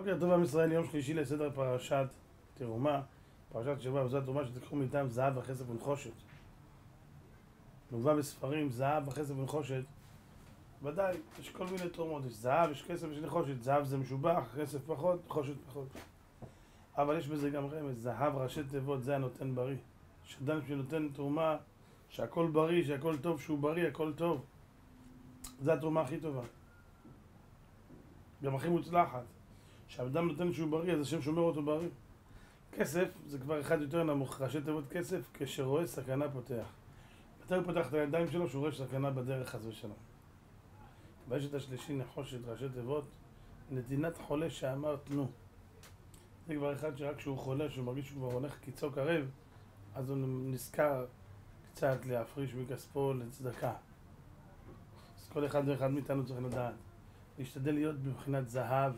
בוקר טוב עם ישראל, יום שלישי לסדר פרשת תרומה, פרשת שבוע, וזו התרומה שתיקחו מאיתם זהב וכסף ונחושת. מובא בספרים, זהב וכסף ונחושת. ודאי, יש כל מיני תרומות, יש זהב, יש כסף, יש נחושת. זהב זה משובח, כסף פחות, נחושת פחות. אבל יש בזה גם רמז, זהב ראשי תיבות, זה הנותן בריא. שאדם שנותן תרומה, שהכל בריא, שהכל טוב, שהוא בריא, הכל טוב. זה התרומה הכי טובה. גם הכי מוצלחת. כשאדם נותן שהוא בריא, אז השם שומר אותו בריא. כסף זה כבר אחד יותר נמוך, ראשי תיבות כסף, כשרואה סכנה פותח. מתי הוא פותח את הידיים שלו? שהוא רואה סכנה בדרך חס ושלום. ויש את השלישי נחושת, ראשי תיבות, נתינת חולה שאמר תנו. זה כבר אחד שרק כשהוא חולה, שהוא מרגיש שהוא כבר הולך קיצו קרב, אז הוא נזכר קצת להפריש מכספו לצדקה. אז כל אחד ואחד מאיתנו צריך לדעת. להשתדל להיות בבחינת זהב,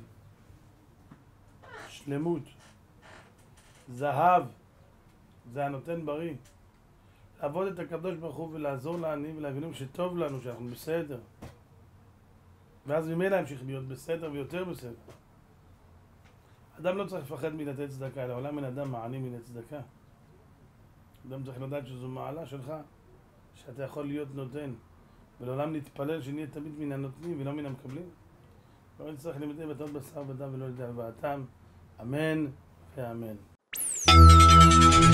שלמות. זהב, זה הנותן בריא. לעבוד את הקדוש ברוך הוא ולעזור לעניים ולהבינים שטוב לנו, שאנחנו בסדר. ואז ממילא המשיך להיות בסדר ויותר בסדר. אדם לא צריך לפחד מלתת צדקה, לעולם אין אדם מעני מן הצדקה. אדם צריך לדעת שזו מעלה שלך, שאתה יכול להיות נותן. ולעולם נתפלל שנהיה תמיד מן הנותנים ולא מן המקבלים. לא נצטרך למדי בתות בשר ודם ולא לידי הלוואתם. אמן ואמן.